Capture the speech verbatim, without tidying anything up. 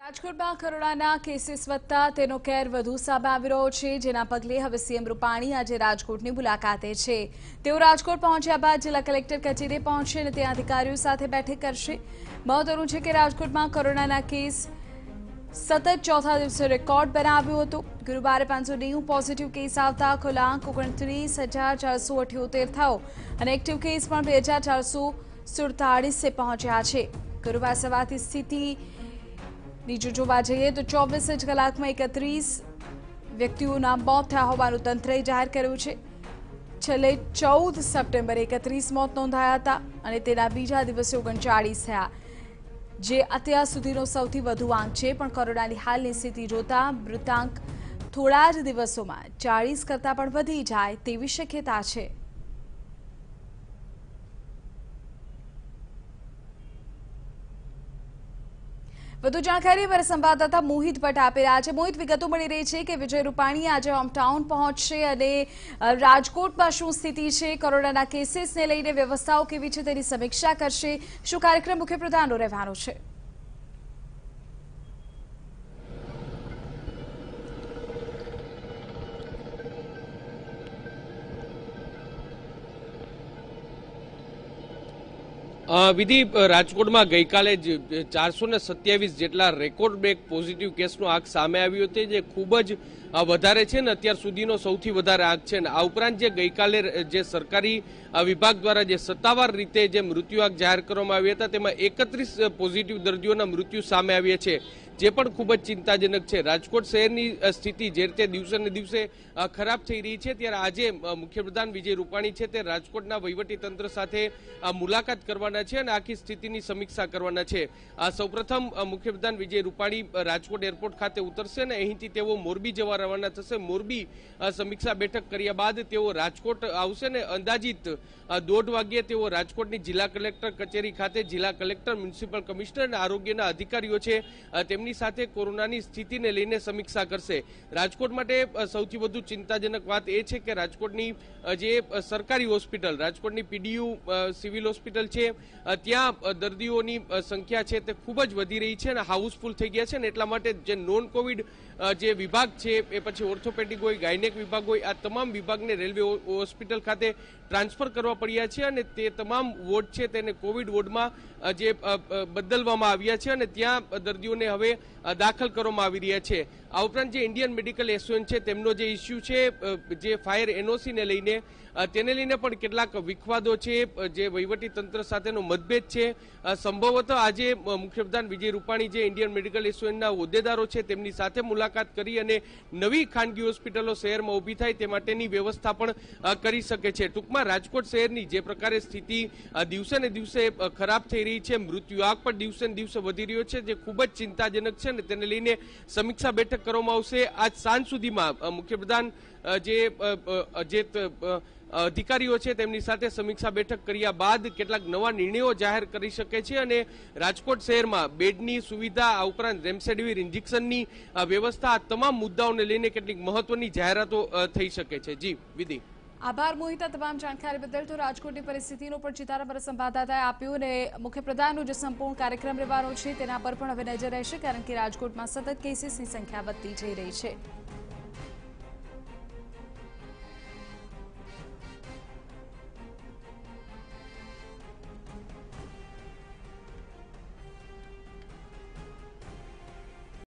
રાજકોટમાં કોરોનાના કેસીસ વધતા તેનો કેર વધુ સામે આવી રહ્યો છે, જેના પગલે હવે સીએમ રૂપાણી આજે રાજકોટની મુલાકાતે છે। તેઓ રાજકોટ પહોંચ્યા બાદ જિલ્લા કલેક્ટર કચેરીએ પહોંચશે અને ત્યાં અધિકારીઓ સાથે બેઠક કરશે। મહત્વનું છે કે રાજકોટમાં કોરોનાના કેસ સતત ચોથા દિવસે રેકોર્ડ બનાવ્યો હતો। ગુરુવારે પાંચસો નેવું પોઝિટિવ કેસ આવતા કુલ આંક ઓગણત્રીસ હજાર ચારસો અઠ્યોતેર થયો અને એક્ટિવ કેસ પણ બે હજાર ચારસો સુડતાળીસે પહોંચ્યા છે। ગુરુવાર સવારથી સ્થિતિ બીજું જોવા જઈએ તો ચોવીસ જ કલાકમાં એકત્રીસ વ્યક્તિઓના મોત થયા હોવાનું તંત્રએ જાહેર કર્યું છે। છેલ્લે ચૌદ સપ્ટેમ્બરે એકત્રીસ મોત નોંધાયા હતા અને તેના બીજા દિવસે ઓગણચાળીસ થયા, જે અત્યાર સુધીનો સૌથી વધુ આંક છે। પણ કોરોનાની હાલની સ્થિતિ જોતા મૃતાંક થોડા જ દિવસોમાં ચાળીસ કરતાં પણ વધી જાય તેવી શક્યતા છે। વધુ જાણકારી અમારા સંવાદદાતા મોહિત ભટ્ટ આપી રહ્યા છે। મોહિત, વિગતો મળી રહી છે કે વિજય રૂપાણી આજે હોમટાઉન પહોંચશે અને રાજકોટમાં શું સ્થિતિ છે, કોરોનાના કેસીસને લઈને વ્યવસ્થાઓ કેવી છે તેની સમીક્ષા કરશે। શું કાર્યક્રમ મુખ્યપ્રધાનનો રહેવાનો છે? વિધિ, રાજકોટમાં ગઈકાલે જ ચારસો ને સત્યાવીસ જેટલા રેકોર્ડ બ્રેક પોઝિટિવ કેસનો આંક સામે આવ્યો હતો, જે ખૂબ જ વધારે છે ને અત્યાર સુધીનો સૌથી વધારે આંક છે। ને આ ઉપરાંત જે ગઈકાલે જે સરકારી વિભાગ દ્વારા જે સત્તાવાર રીતે જે મૃત્યુઆંક જાહેર કરવામાં આવ્યા હતા તેમાં એકત્રીસ પોઝિટિવ દર્દીઓના મૃત્યુ સામે આવ્યા છે, જે પણ ખૂબ જ ચિંતાજનક છે। રાજકોટ શહેરની સ્થિતિ જે રીતે દિવસે ને દિવસે ખરાબ થઈ રહી છે, ત્યારે આજે મુખ્યપ્રધાન વિજય રૂપાણી છે તે રાજકોટના વહીવટીતંત્ર સાથે મુલાકાત કરવાના છે અને આખી સ્થિતિની સમીક્ષા કરવાના છે। સૌપ્રથમ મુખ્યપ્રધાન વિજય રૂપાણી રાજકોટ એરપોર્ટ ખાતે ઉતરશે અને અહીંથી તેઓ મોરબી જવા રવાના થશે। મોરબી સમીક્ષા બેઠક કર્યા બાદ તેઓ રાજકોટ આવશે ને અંદાજિત દોઢ વાગ્યે તેઓ રાજકોટની જિલ્લા કલેક્ટર કચેરી ખાતે જિલ્લા કલેક્ટર, મ્યુનિસિપલ કમિશનર અને આરોગ્યના અધિકારીઓ છે તેમની સાથે કોરોનાની સ્થિતિને લઈને સમીક્ષા કરશે। રાજકોટ માટે સૌથી વધુ ચિંતાજનક વાત એ છે કે રાજકોટની જે સરકારી હોસ્પિટલ, રાજકોટની પીડીયુ સિવિલ હોસ્પિટલ છે, ત્યાં દર્દીઓની સંખ્યા છે તે ખૂબ જ વધી રહી છે અને હાઉસફુલ થઈ ગયા છે ને એટલા માટે જે નોન કોવિડ જે વિભાગ છે એ પછી ઓર્થોપેડિક હોય, ગાયનેક વિભાગ હોય, આ તમામ વિભાગને રેલવે હોસ્પિટલ ખાતે ટ્રાન્સફર કરવા પડ્યા છે અને તે તમામ વોર્ડ છે તેને કોવિડ વોર્ડમાં જે બદલવામાં આવ્યા છે અને ત્યાં દર્દીઓને હવે દાખલ કરવામાં આવી રહ્યા છે। આ ઉપરાંત જે ઇન્ડિયન મેડિકલ એસોસિએશન છે તેમનો જે ઇસ્યુ છે જે ફાયર એનઓસીને લઈને, તેને લઈને પણ કેટલાક વિખવાદો છે, જે વહીવટી તંત્ર સાથેનો મતભેદ છે। સંભવતઃ આજે મુખ્યપ્રધાન વિજય રૂપાણી જે ઇન્ડિયન મેડિકલ એસોસિએશનના હોદ્દેદારો છે તેમની સાથે મુલાકાત કરી અને નવી ખાનગી હોસ્પિટલો શહેરમાં ઊભી થાય તે માટેની વ્યવસ્થા પણ કરી શકે છે। ટૂંકમાં રાજકોટ શહેરની જે પ્રકારે સ્થિતિ દિવસે ને દિવસે ખરાબ થઈ રહી છે, મૃત્યુઆંક પણ દિવસે ને દિવસે વધી રહ્યો છે, જે ખૂબ જ ચિંતાજનક છે ને તેને લઈને સમીક્ષા બેઠક કરવામાં આવશે। આજ સાંજ સુધીમાં મુખ્યપ્રધાન જે જે અધિકારીઓ છે તેમની સાથે સમીક્ષા બેઠક કર્યા બાદ કેટલાક નવા નિર્ણયો જાહેર કરી શકે છે અને રાજકોટ શહેરમાં બેડની સુવિધા, આ ઉપરાંત રેમડેસિવિર ઇન્જેક્શનની વ્યવસ્થા, આ તમામ મુદ્દાઓને લઈને કેટલીક મહત્વની જાહેરાતો થઈ શકે છે। જી વિધિ, આભાર મોહિત, તમામ જાણકારી બદલ। તો રાજકોટની પરિસ્થિતિનો પણ ચિતાર અમારા સંવાદદાતાએ આપ્યું અને મુખ્યપ્રધાનનો જે સંપૂર્ણ કાર્યક્રમ રહેવાનો છે તેના પર પણ હવે નજર રહેશે, કારણ કે રાજકોટમાં સતત કેસીસની સંખ્યા વધતી જઈ રહી છે।